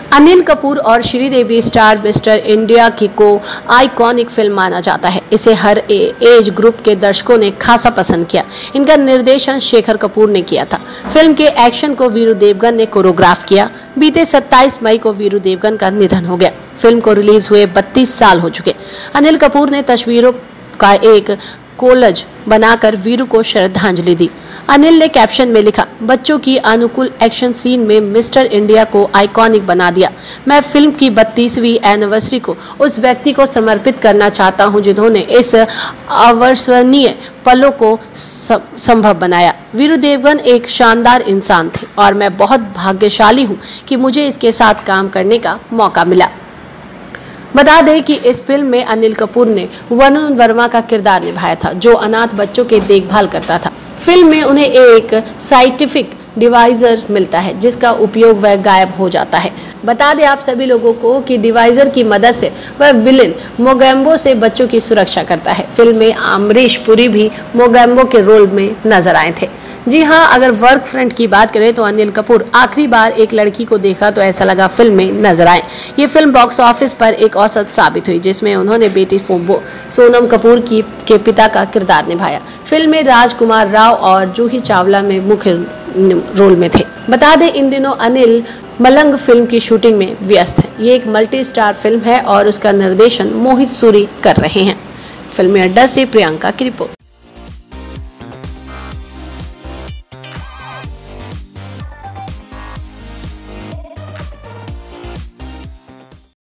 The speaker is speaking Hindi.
अनिल कपूर और श्रीदेवी स्टार मिस्टर इंडिया की को आइकॉनिक फिल्म माना जाता है। इसे हर एज ग्रुप के दर्शकों ने खासा पसंद किया। इनका निर्देशन शेखर कपूर ने किया था। फिल्म के एक्शन को वीरू देवगन ने कोरियोग्राफ किया। बीते 27 मई को वीरू देवगन का निधन हो गया। फिल्म को रिलीज हुए 32 साल हो चुके। अनिल कपूर ने तस्वीरों का एक कोलज बनाकर वीरू को श्रद्धांजलि दी। अनिल ने कैप्शन में लिखा, बच्चों की अनुकूल एक्शन सीन में मिस्टर इंडिया को आइकॉनिक बना दिया। मैं फिल्म की 32वीं एनिवर्सरी को उस व्यक्ति को समर्पित करना चाहता हूं जिन्होंने इस अविस्मरणीय पलों को संभव बनाया। वीरू देवगन एक शानदार इंसान थे और मैं बहुत भाग्यशाली हूं कि मुझे इसके साथ काम करने का मौका मिला। बता दें कि इस फिल्म में अनिल कपूर ने वरुण वर्मा का किरदार निभाया था, जो अनाथ बच्चों की देखभाल करता था। फिल्म में उन्हें एक साइंटिफिक डिवाइजर मिलता है जिसका उपयोग वह गायब हो जाता है। बता दें आप सभी लोगों को कि डिवाइजर की मदद से वह विलेन मोगैम्बो से बच्चों की सुरक्षा करता है। फिल्म में अमरीश पुरी भी मोगैम्बो के रोल में नजर आए थे। जी हाँ, अगर वर्क फ्रंट की बात करें तो अनिल कपूर आखिरी बार एक लड़की को देखा तो ऐसा लगा फिल्म में नजर आए। ये फिल्म बॉक्स ऑफिस पर एक औसत साबित हुई, जिसमें उन्होंने बेटी सोनम कपूर के पिता का किरदार निभाया। फिल्म में राजकुमार राव और जूही चावला में मुख्य रोल में थे। बता दें इन दिनों अनिल मलंग फिल्म की शूटिंग में व्यस्त है। ये एक मल्टी स्टार फिल्म है और उसका निर्देशन मोहित सूरी कर रहे हैं। फिल्मी अड्डा से प्रियंका की रिपोर्ट।